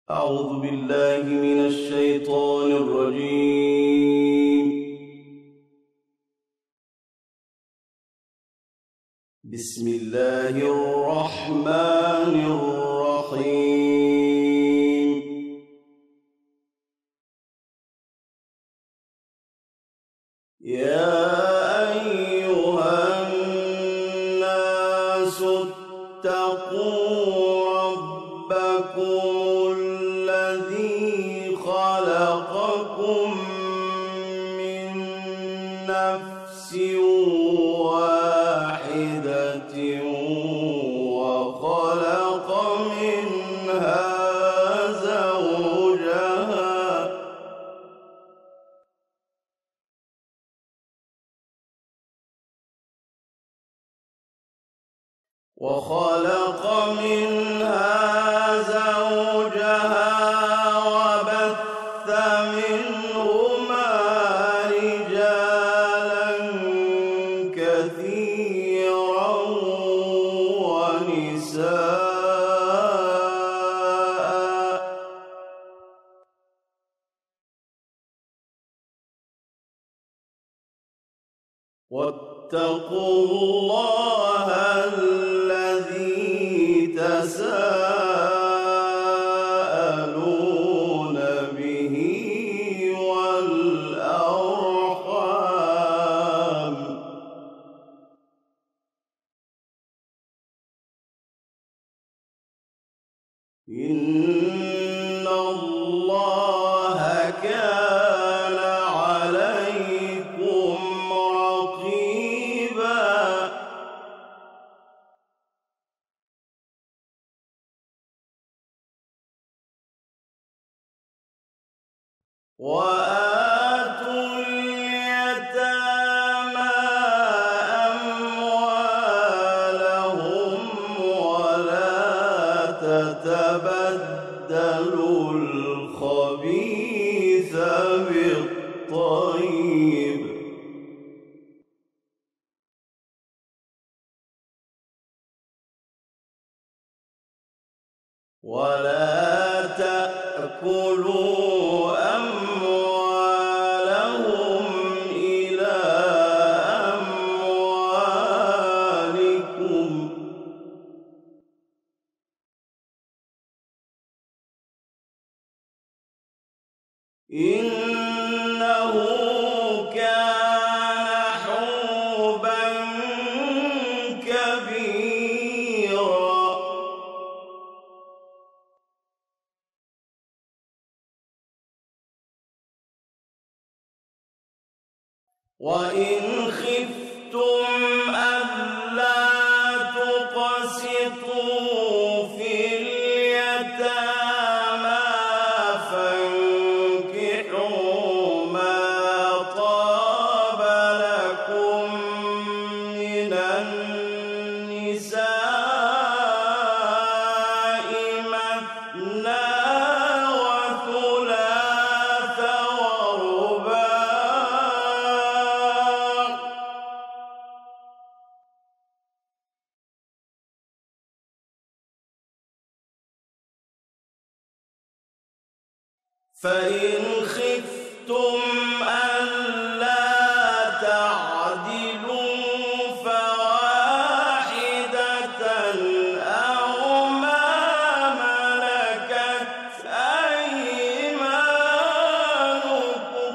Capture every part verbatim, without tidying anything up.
أعوذ بالله من الشيطان الرجيم. بسم الله الرحمن الرحيم. يا أيها الناس اتقوا ربكم الذي خلقكم من نفس واحدة وخلق منها زوجها وخلق منها زوجها وبث منهما رجالا كثيرا ونساء واتقوا الله الذي تساءلون به والأرحام إن الله كان عليكم رقيبا. وآتوا اليتامى أموالهم ولا تتبدلوا الخبيث بالطيب ولا تأكلوا أموالهم إلى أموالكم إنه كان حوبا كبيرا. وإن خفتم ألا تقسطوا في اليتامى فانكحوا ما طاب لكم من النساء مثنى وثلاث ورباع فإن خفتم ألا تعدلوا فواحدة أو ما ملكت أيمانكم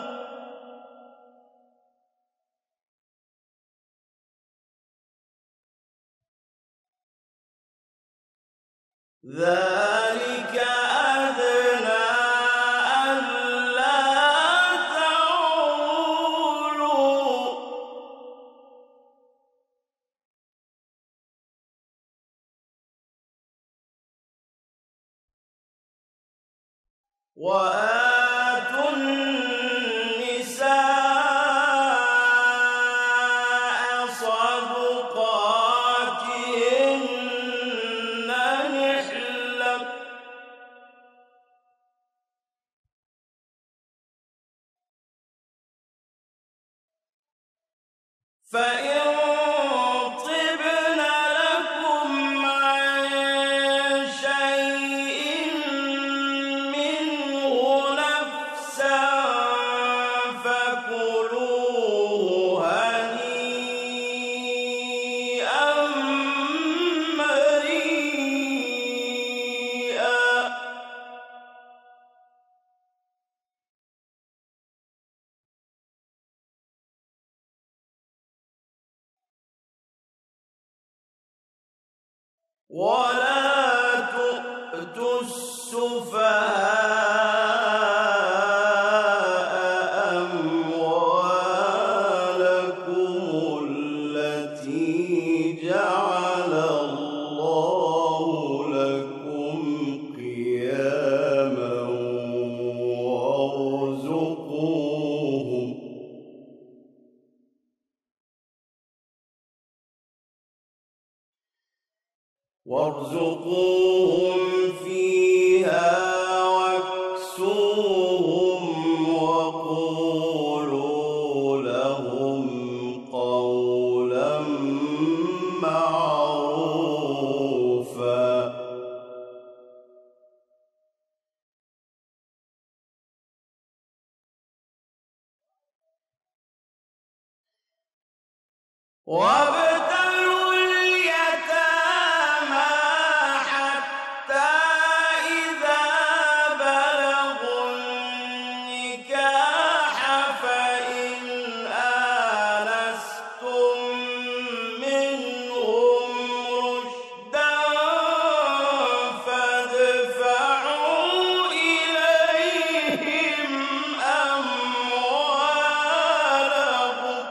ذلك أدنى ألا تعولوا وآتوا النساء صدقاتهن نحلة فإن طبن لكم عن شيء ولا تؤتوا السفهاء أموالكم التي جعل الله لكم قياما وارزقوهم وارزقوهم فيها واكسوهم وقولوا لهم قولا معروفا. وابتلوا اليتامى حتى إذا بلغوا النكاح فإن آنستم منهم رشدا فادفعوا إليهم أموالهم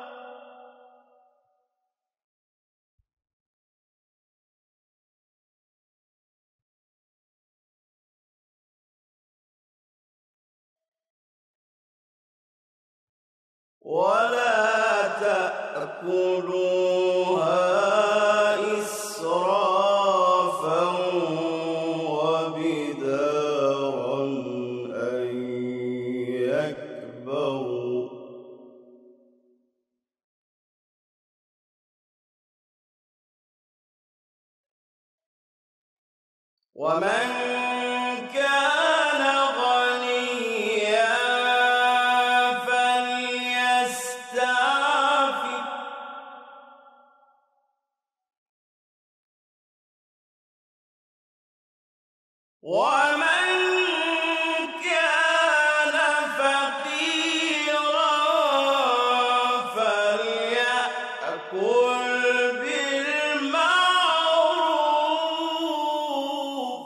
ولا تأكلوها إسرافا وبدارا أن يكبروا ومن كان غنيا فليستعفف ومن كان فقيرا فليأكل بالمعروف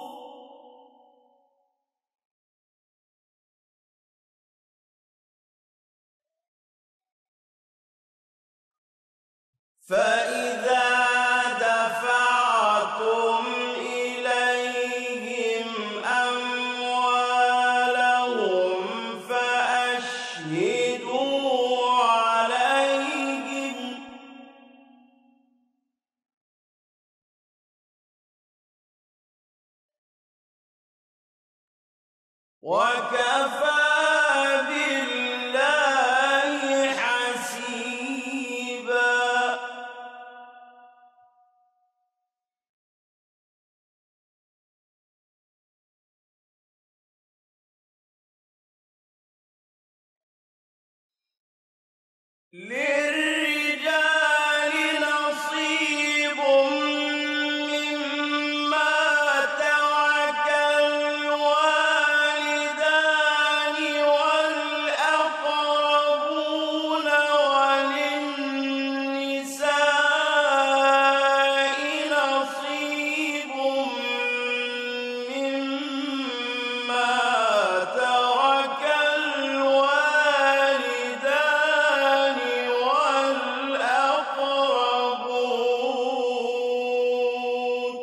فإذا دفعتم إليهم أموالهم فأشهدوا عليهم وكفى بالله حسيبا. للرجال نصيب مما ترك الوالدان والأقربون وللنساء نصيب مما ترك الوالدان والأقربون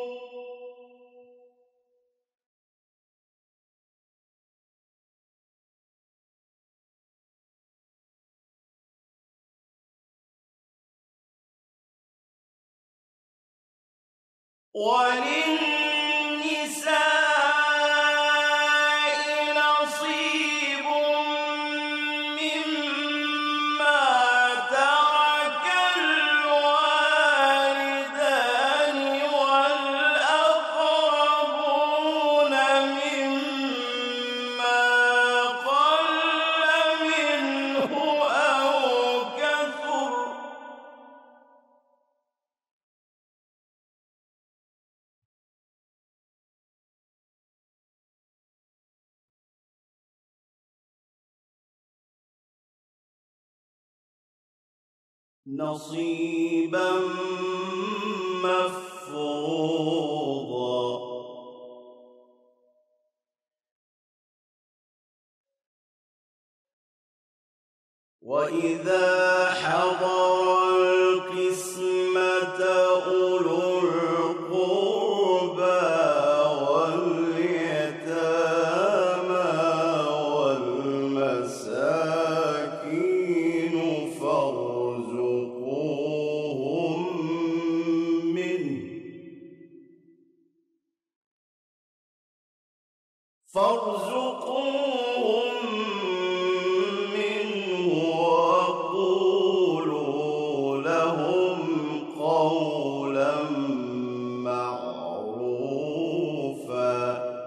وللنساء نصيب مما ترك الوالدان والأقربون مما قل منه أو كثر نصيبا مفروضا. وإذا حضر القسمة أولو القربى واليتامى والمساكين فارزقوهم منه فارزقوهم منه وقولوا لهم قولا معروفا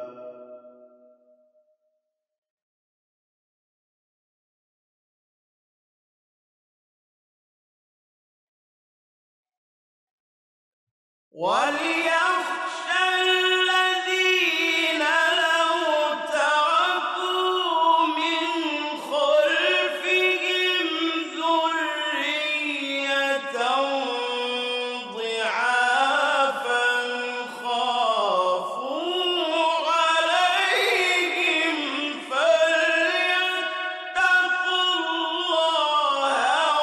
وليخشى الذين لو تركوا من خلفهم ذرية ضعافا خافوا عليهم فليتقوا الله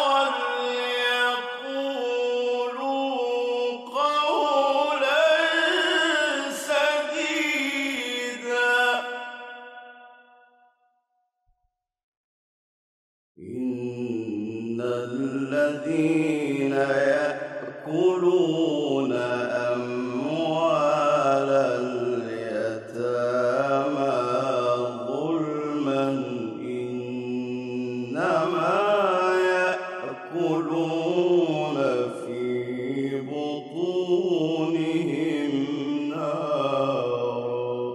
وليقولوا قولا سديدا إن الذين يأكلون أموال اليتامى ظلما إنما يأكلون في بطونهم نارا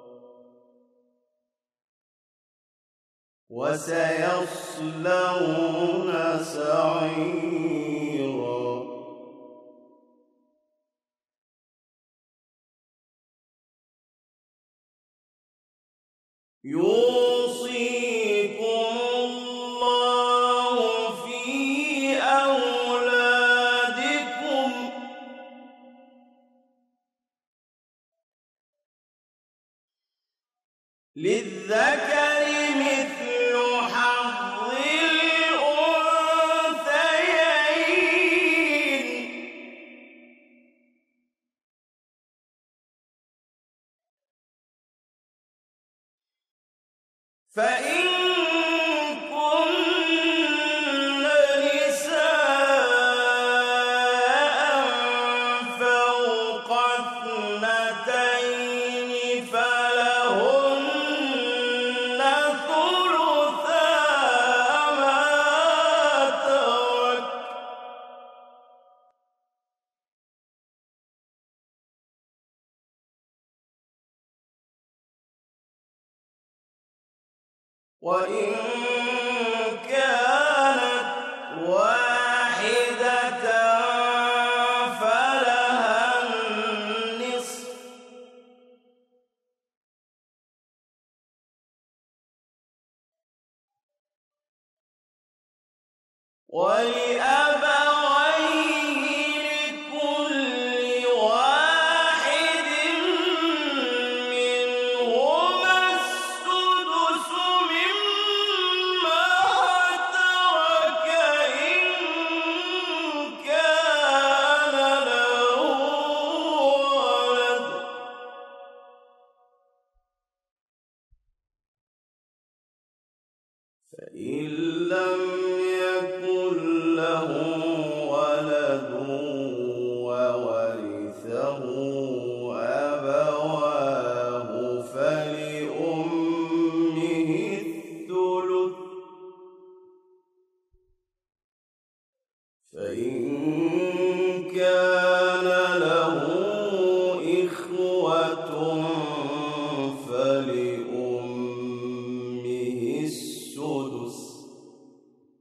وسيصلون سعيرا يوصيكم الله في أولادكم للذكر مثل حظ الأنثيين فإن كن نساء فوق اثنتين فلهن ثلثا ما ترك وإن كانت واحدة فلها النصف ولأبويه لكل واحد منهما السدس مما ترك إن كان له ولد فإن لم يكن له ولد وورثه أبواه فلأمه الثلث فإن كان له إخوة فلأمه السدس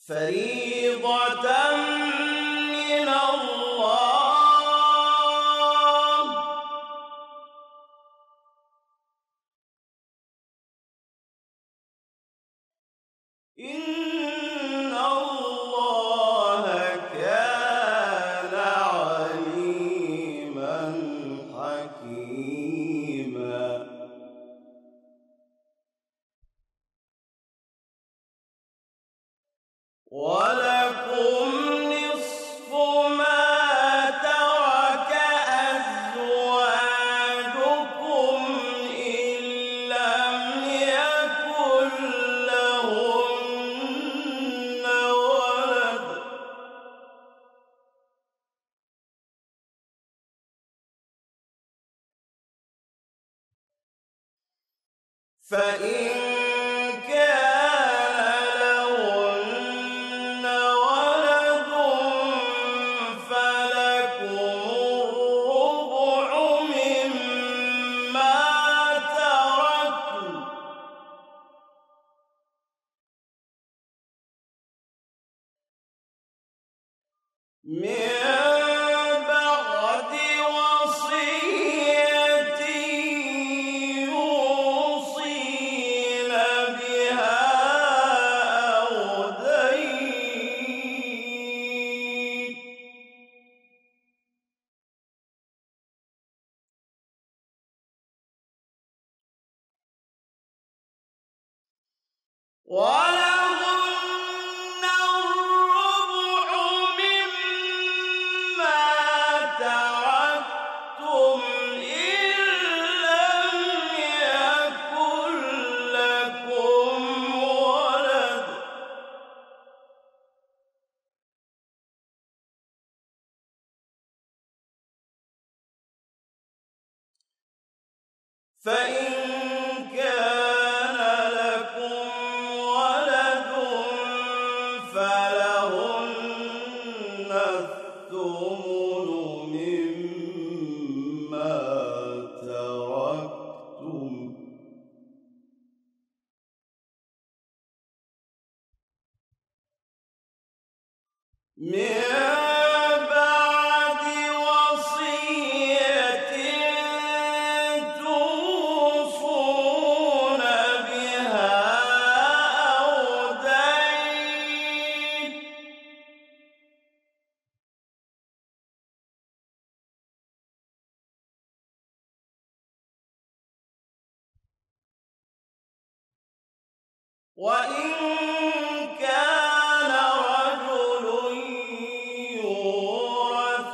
فريضة من الله إن الله كان عليما حكيما ولكم نصف ما ترك أزواجكم إن لم يكن لهن ولد فإن من بعد وصية يوصين بها أو دين ولهن الربع مما تركتم إن لم يكن لكم ولد فإن كان لكم ولد فلهن الثمن مما تركتم من بعد وصية توصون بها أو دين وإن كان رجل يورث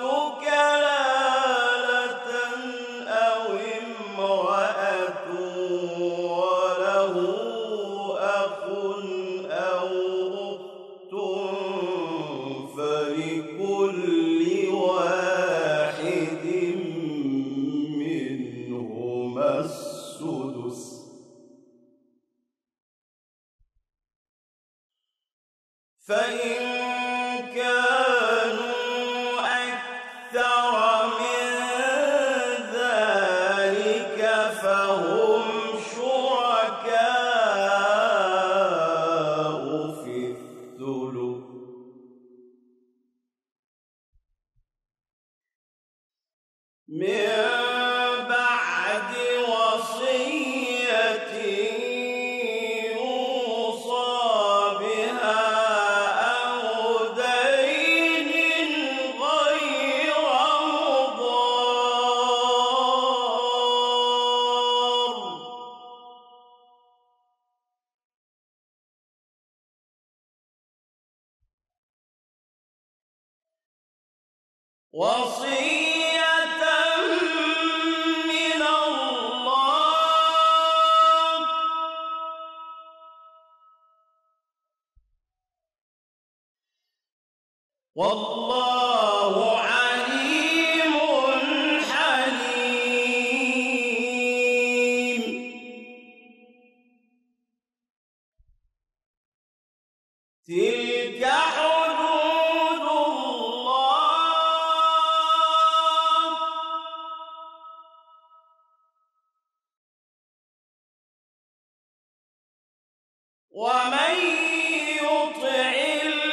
كلالة أو امرأة وله أخ أو أخت فلكل واحد منهما السدس فإن كانوا أكثر من ذلك فهم شركاء في الثلث من بعد وصية يوصى بها أو دين غير مضار وصية من الله والله عليم حليم تلك حدود الله ومن يطع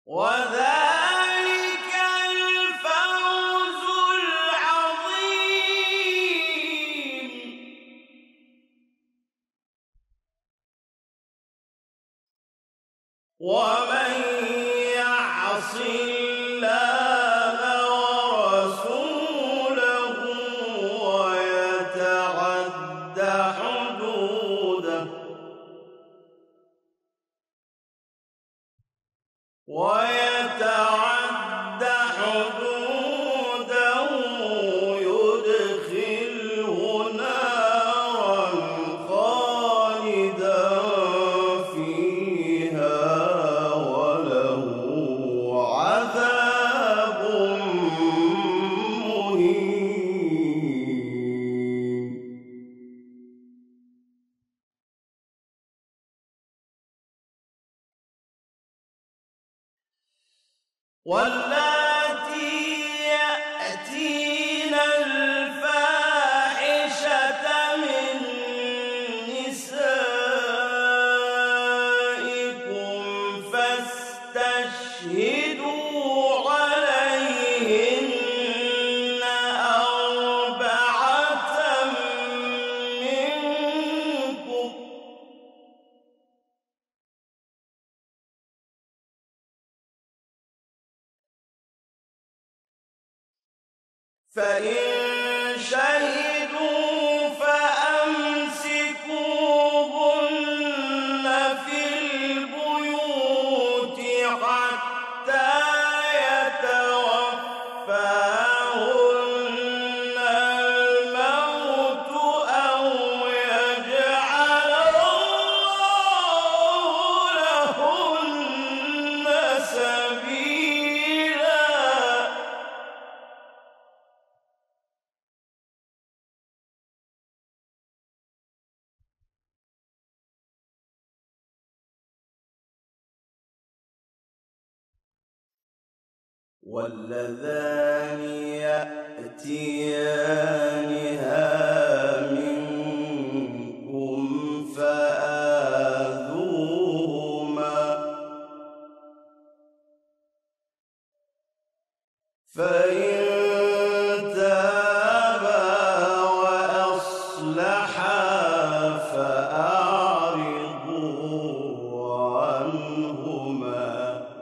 وذلك الفوز العظيم. ومن يعص الله ورسوله ويتعد حدوده ويتعد حدوده يدخله نارا خالدا فيها وله عذاب مهين. واللاتي يأتين الفاحشة من نسائكم فاستشهدوا عليهن أربعة منكم. فإن شهدوا فأمسكوهن في البيوت حتى يتوفاهن الموت أو يجعل الله لهن سبيلا. واللذان يأتيانها منكم فآذوهما فإن تابا وأصلحا فأعرضوا عنهما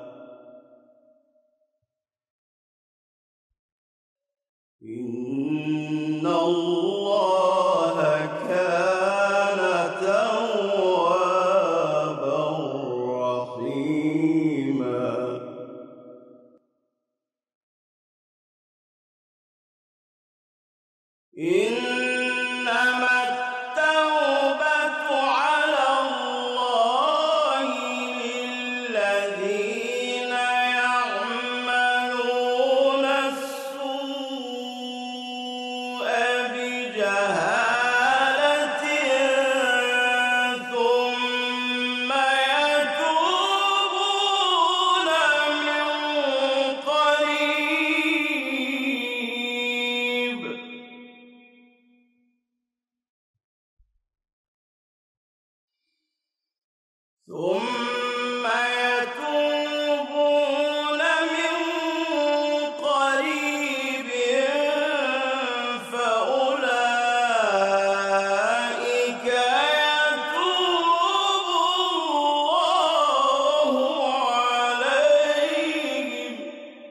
إن الله كان توابا رحيما. إنما التوبة على الله للذين يعملون السوء بجهالة ثم يتوبون من قريب ثم يتوبون من قريب فأولئك يتوب الله عليهم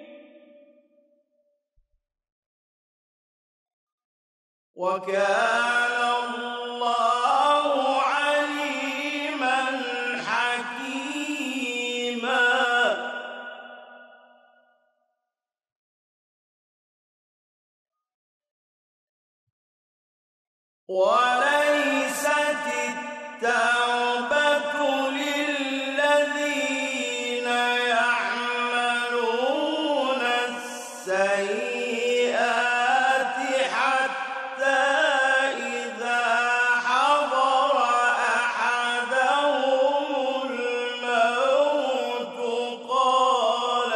وكان الله عليما حكيما. وليست التوبة للذين يعملون السيئات حتى إذا حضر أحدهم الموت قال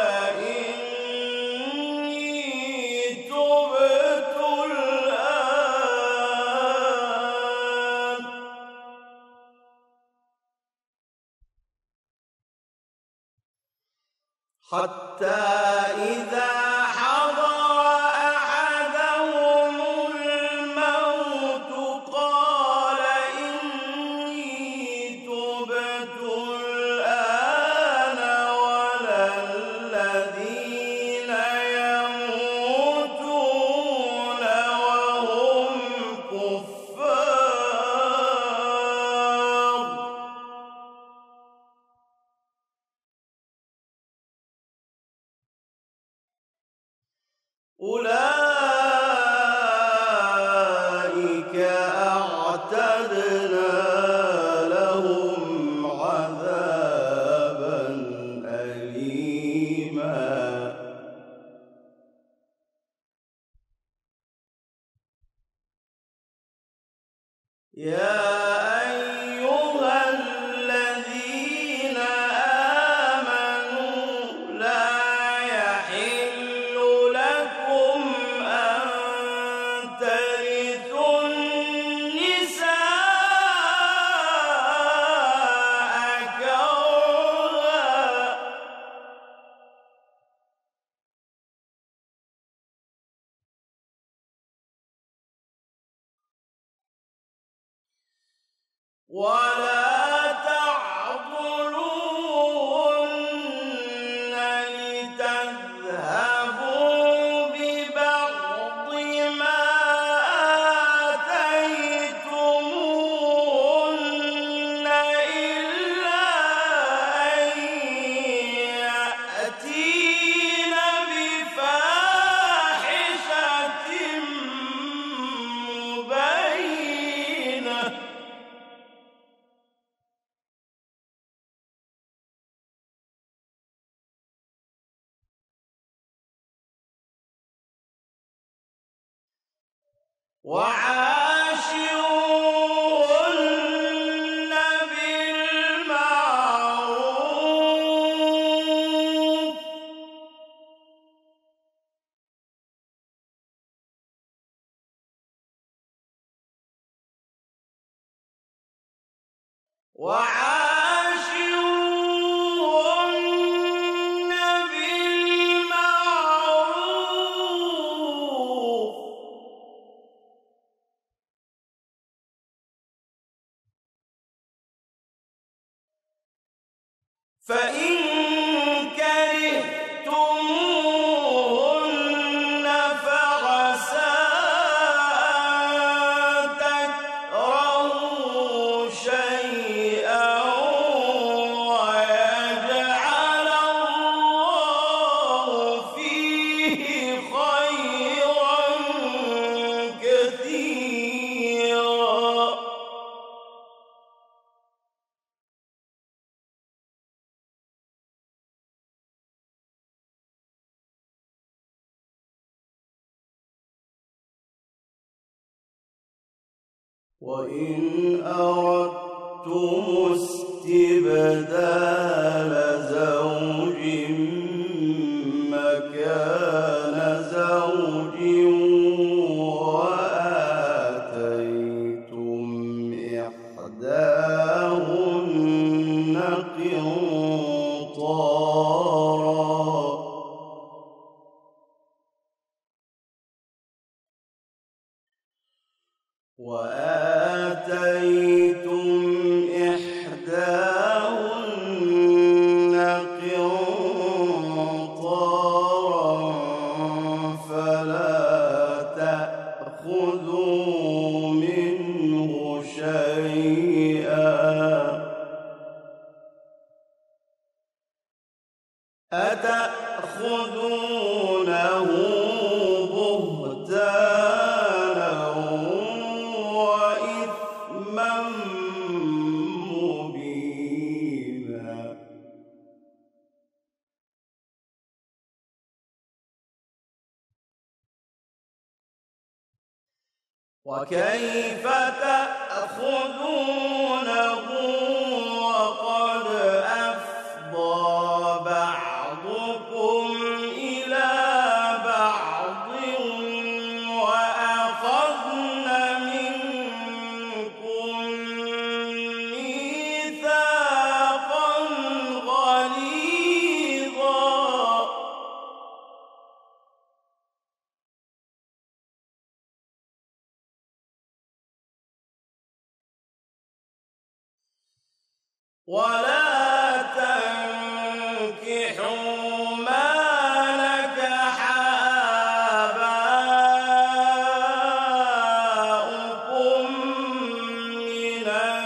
إني تبت الآن حتى إذا حضر أحدهم الموت قال إني تبت الآن ولا الذين يموتون وهم كفار أولئك أعتدنا لهم عذابا أليما يا أيها الذين آمنوا لا يحل لكم أن ترثوا النساء كرها ولا تعضلوهن لتذهبوا ببعض ما آتيتموهن إلا أن يأتين بفاحشة مبينة وعاشروهن بالمعروف وعاشروهن بالمعروف فإن كرهتموهن فعسى أن تكرهوا شيئا ويجعل الله فيه خيرا كثيرا وإن أردتم استبدال زوج مكان زوج وآتيتم إحداهن قنطارا وآتيتم إحداهن قنطارا فلا تأخذوا منه شيئا أتأخذونه بهتانا وإثما مبينا وكيف تأخذونه وقد أفضى بعضكم إلى بعض وأخذن منكم ميثاقا غليظا ولا تنكحوا ما نكح آباؤكم من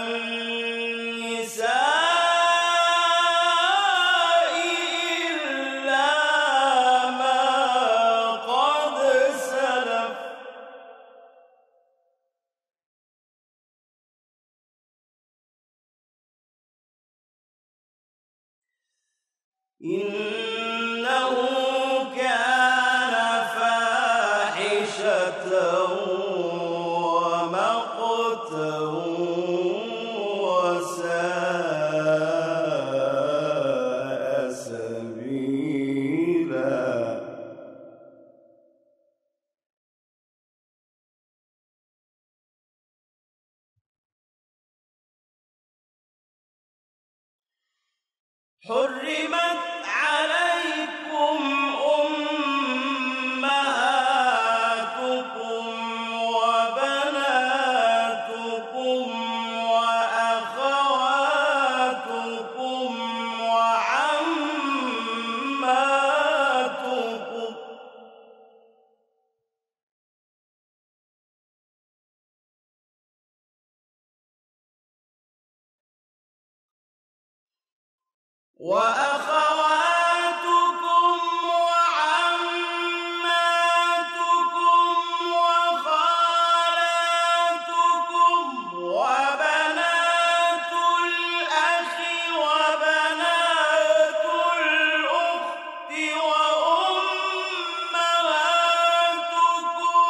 النساء إلا ما قد سلف إنه كان فاحشة ومقتا وساء سبيلا. حرمت عليكم أمهاتكم وبناتكم وأخواتكم وعماتكم وأخواتكم وعماتكم وخالاتكم وبنات الأخ وبنات الأخت وأمهاتكم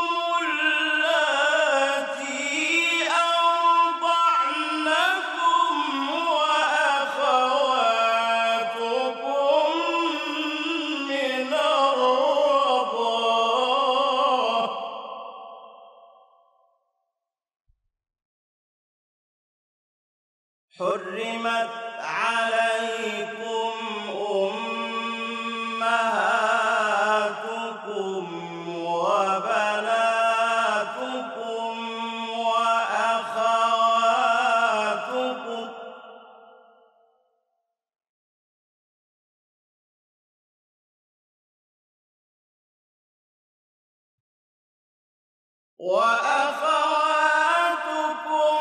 اللاتي أرضعنكم وأخواتكم من الرضاعة حرمت عليكم أمهاتكم وبناتكم وأخواتكم وأخواتكم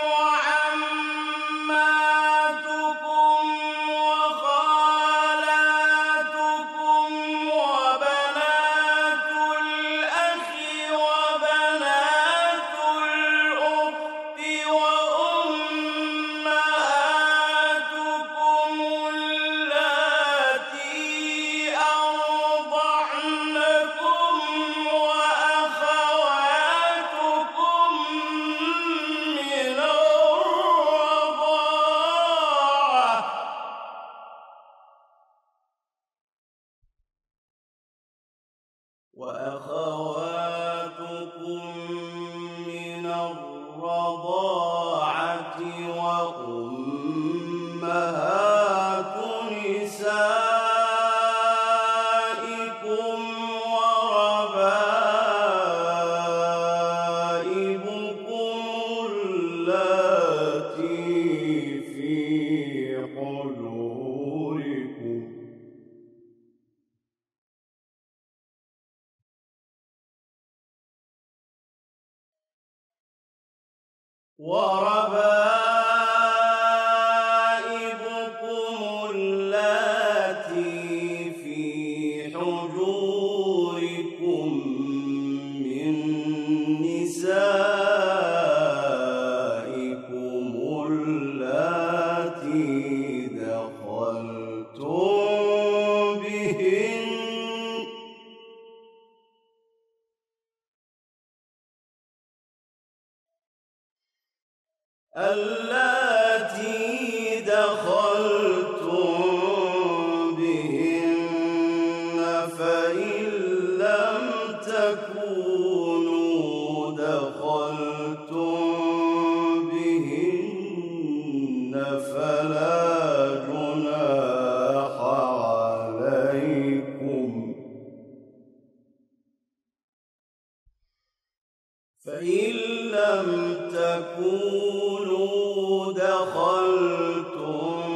وعماتكم وخالاتكم وبنات الأخ وبنات الأخت وأمهاتكم اللاتي أرضعنكم وأخواتكم من الرضاعة وأخواتكم من الرضاعة وأمهات نسائكم وربائبكم اللاتي في حجوركم وربائبكم اللاتي في حجوركم من نسائكم اللاتي دخلتم بهن اللاتي دخلتم بهن فإن لم تكونوا دخلتم بهن فلا جناح عليكم فإن لم تكونوا دخلتم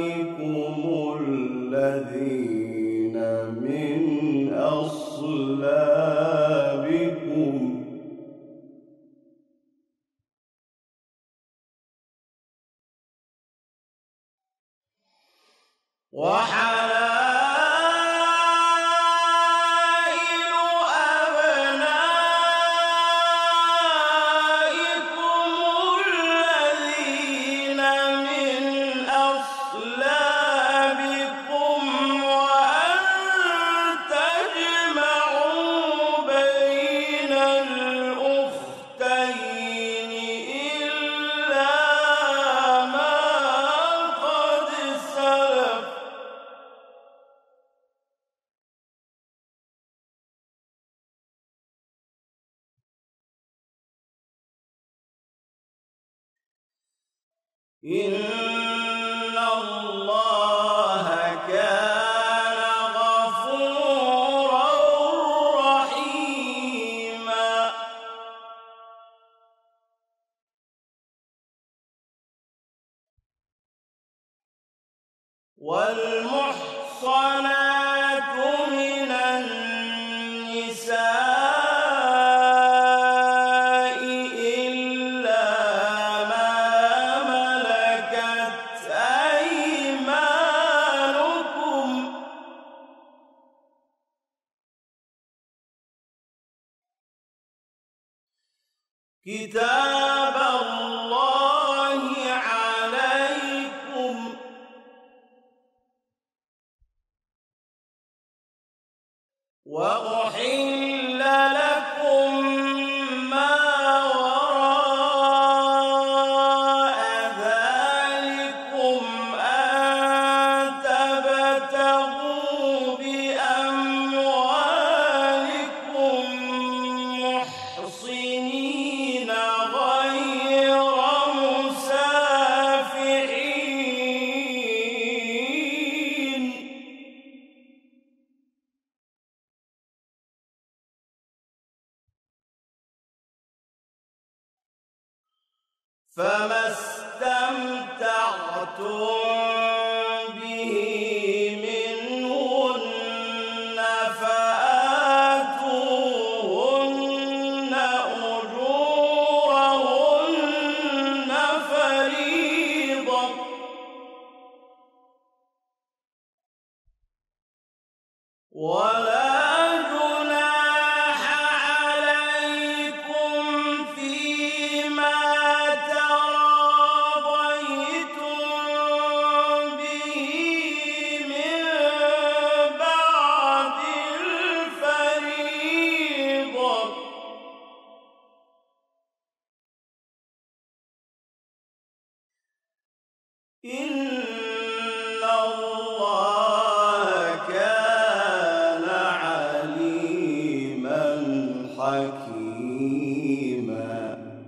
الذين من أصلابكم وحلائل أبنائكم الذين من أصلابكم وأن تجمعوا بين الأختين إلا ما قد سلف إن الله كان غفورا رحيما والمحصنات من النساء إلا ما ملكت أيمانكم كتاب الله عليكم وأحل لكم ما وراء ذلكم أن تبتغوا بأموالكم محصنين غير مسافحين فما استمتعتم به منهن فآتوهن أجورهن فريضة ولا جناح عليكم فيما تراضيتم به من بعد الفريضة إن الله كان عليما حكيما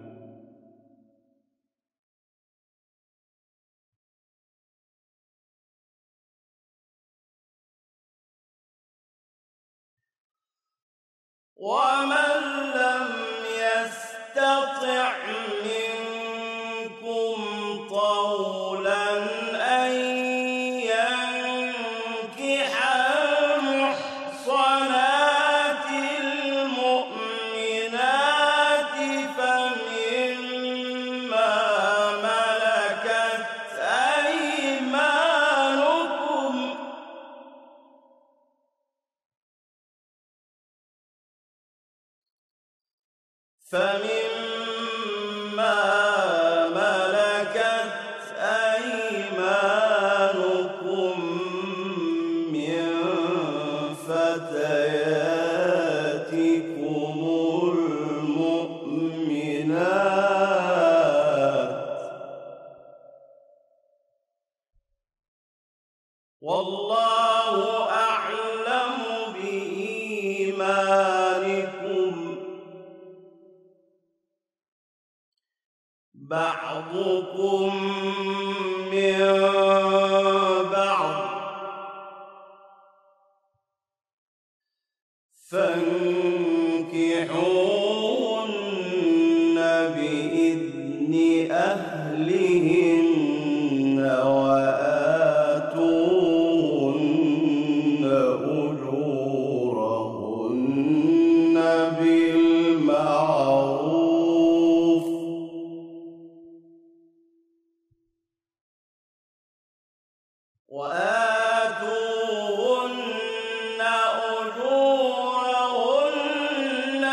ومن لم يستطع منكم طولا أن ينكح المحصنات المؤمنات فمما ملكت أيمانكم فمما ملكت أيمانكم من فتياتكم المؤمنات والله أعلم بإيمانكم بعضكم من بعض فانكحوهن بإذن أهلهن وآتوهن وآتوهن أجورهن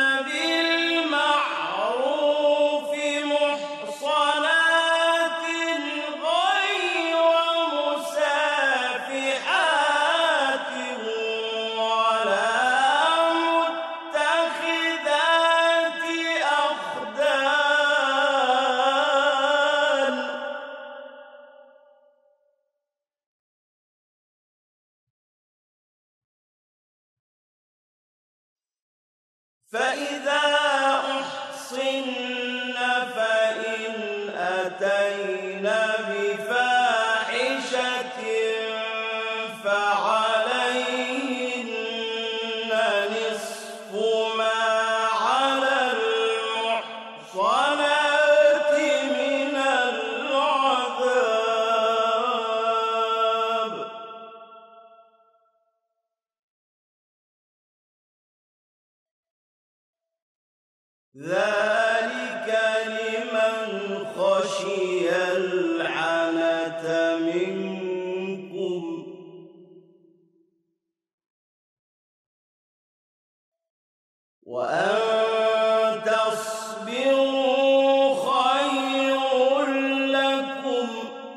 بالمعروف محصنات غير مسافحات ولا متخذات أخدان. فإذا أحصن فإن أتين بفاحشة فعليهن نصف ما على المحصنات من العذاب. ذلك لمن خشي العنة منكم، وأن تصبروا خير لكم،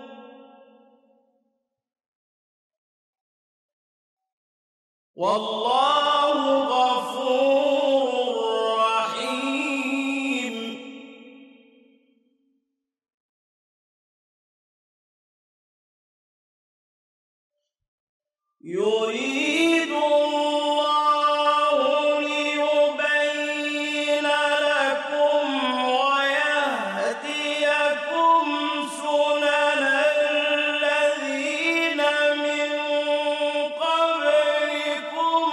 والله غفور رحيم. يريد الله ليبين لكم ويهديكم سنن الذين من قبلكم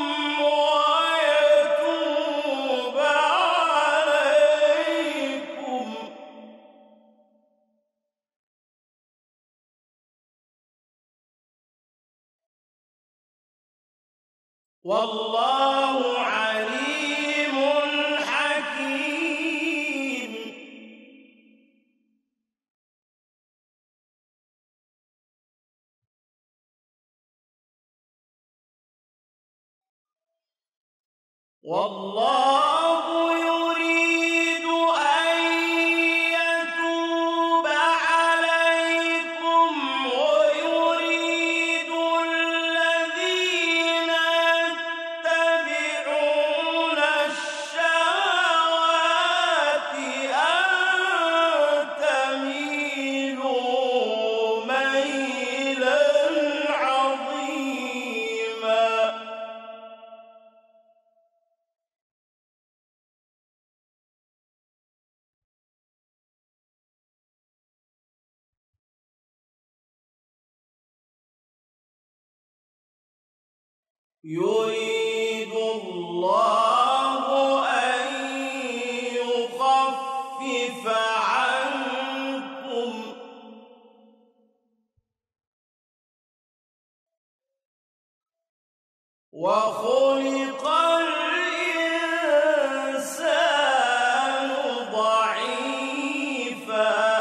ويتوب عليكم، والله عليم حكيم. والله يريد أن يتوب عليكم ويريد الذين يتبعون الشهوات أن تميلوا ميلا عظيما. يريد الله أن يخفف عنكم وخلق الإنسان ضعيفا.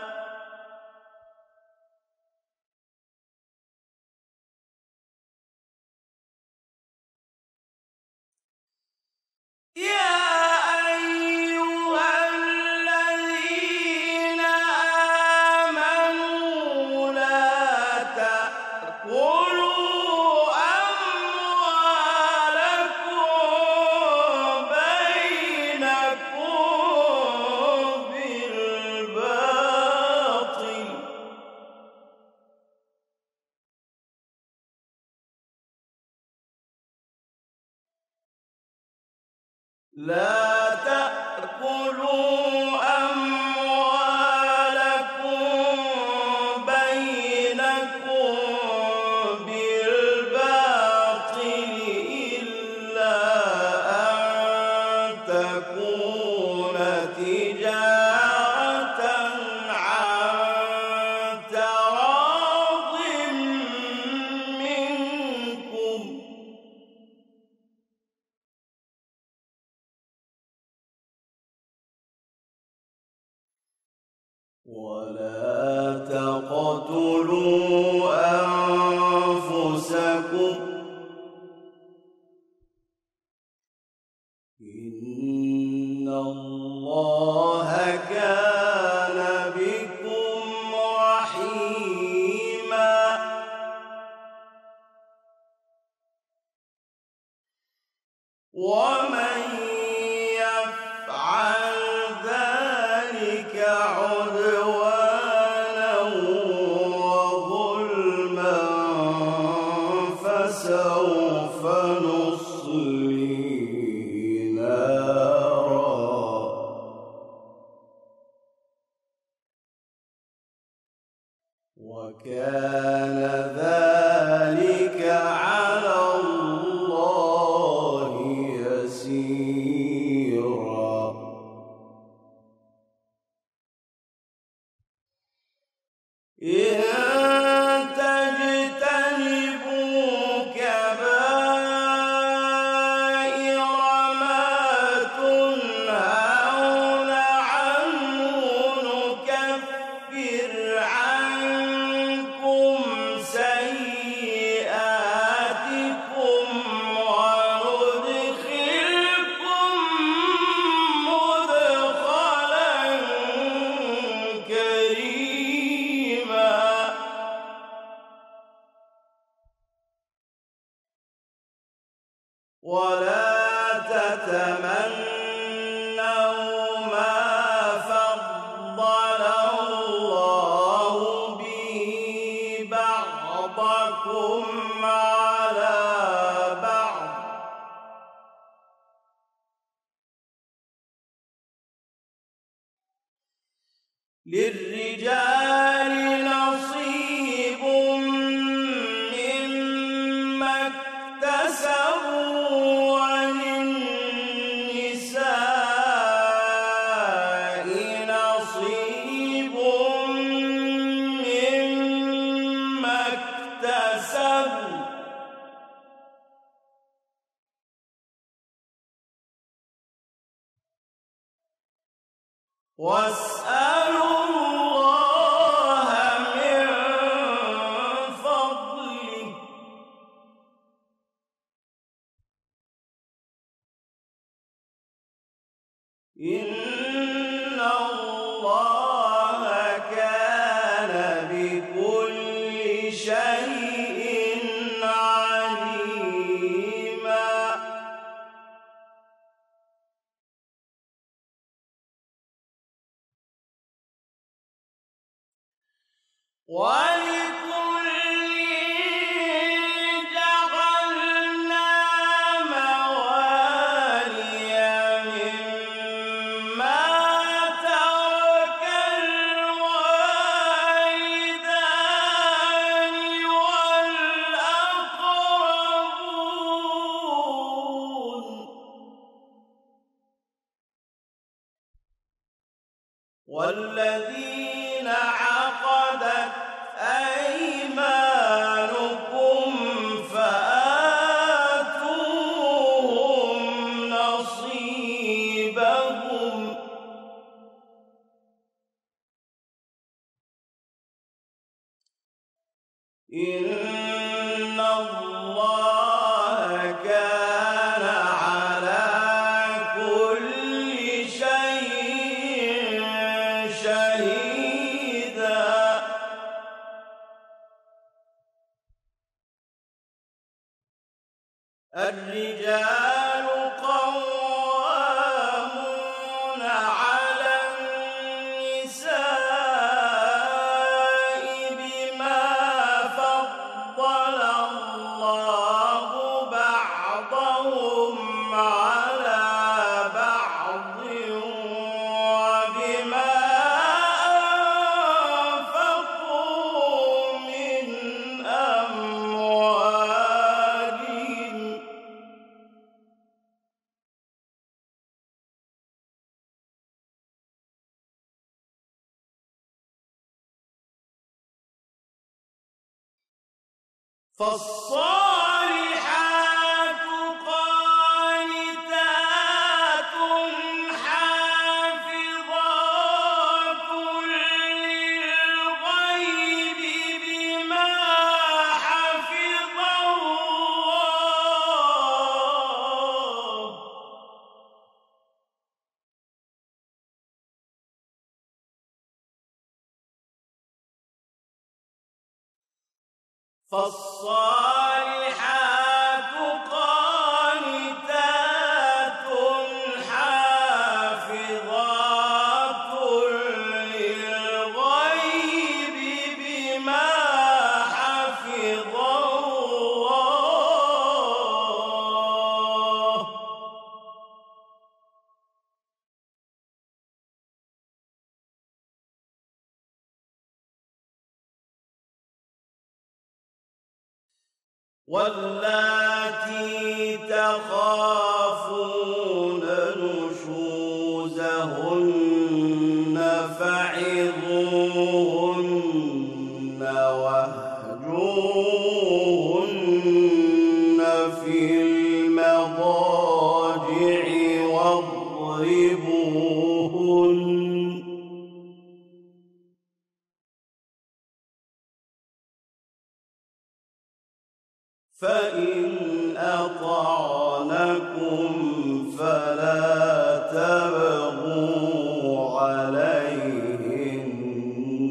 يا أيها الذين آمنوا لا تأكلوا أموالكم بينكم بالباطل لا تأكلوا أموالكم بينكم بالباطل إلا أن تكون تجارة عن تراض منكم، ولا تقتلوا أنفسكم ومن يفعل ذلك عدوانا وظلما فسوف نصليه نارا وكان ذلك على الله يسيرا. إن تجتنبوا كبائر ما تنهون عنه نكفر عنكم سيئاتكم وندخلكم مدخلا كريما. ولا تتمنوا ما فضل الله به بعضكم على بعض للرجال نصيب مما اكتسبوا وللنساء نصيب مما اكتسبوا واسألوا الله من فضله إن الله كان بكل شيء عليما. ولكل جعلنا موالي مما ترك الوالدان والأقربون والذين عقدت أيمانكم فآتوهم نصيبهم إن الله كان على كل شيء شهيدا. الرجال قوامون على النساء بما فضل الله بعضهم على بعض وبما أنفقوا من أموالهم. فالصالحات قانتات حافظات للغيب بما حفظ الله. فالصالحات قانتات واللاتي تخافون نشوزهن فعظوهن واهجوهن في المضاجع واضربوهن فإن أطعنكم فلا تبغوا عليهن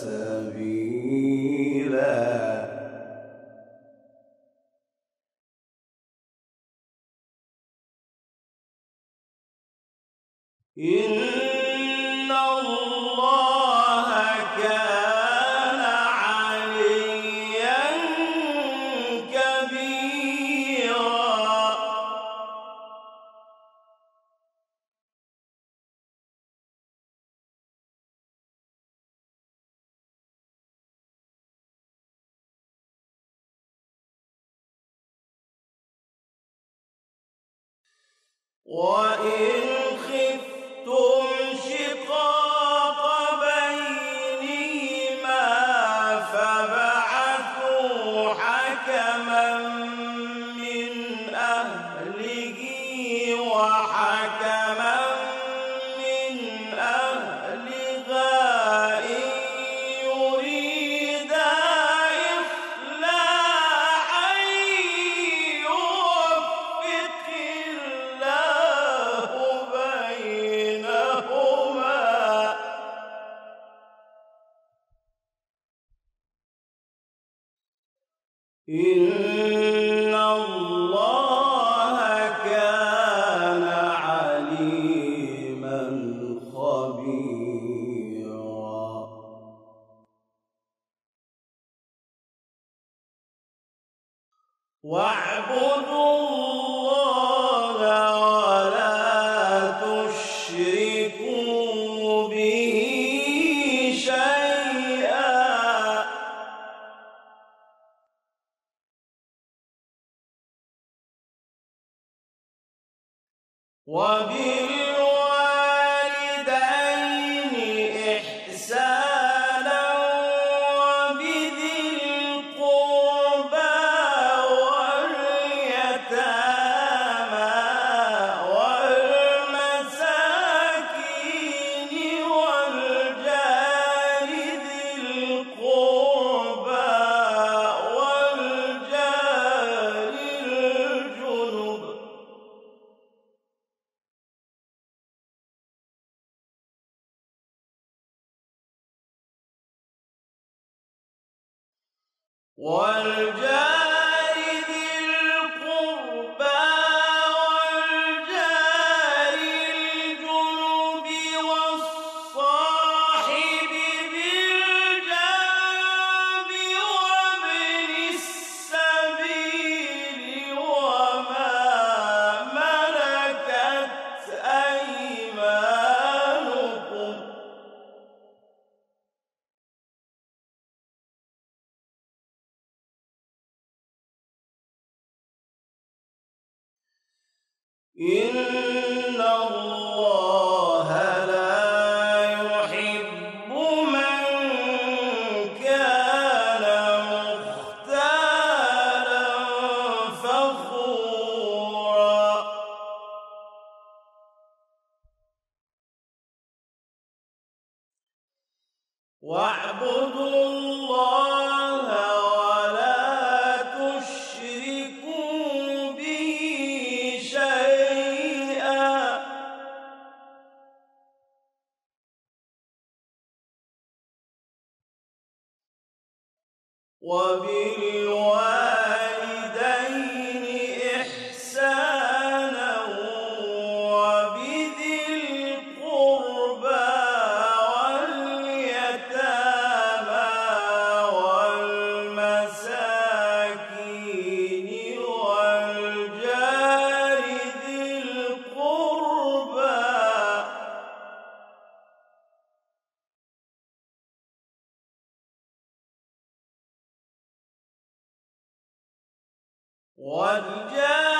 سبيلا إن الله كان عليا كبيرا وإن خفتم شقاق بينهما فابعثوا حكما من أهله وحكما من أهلها إن يريدا إصلاحا يوفق الله بينهما إن الله كان عليما خبيرا واعبدوا الله ولا تشركوا به شيئا وبالوالدين إحسانا وبذي القربى واليتامى والمساكين والجار ذي القربى والجار الجنب والجار ذي القربى والجار الجنب والصاحب بالجنب وابن السبيل وما ملكت أيمانكم إن الله لا يحب من كان مختالا فخورا واعبدوا الله ولا تشركوا به شيئا والجان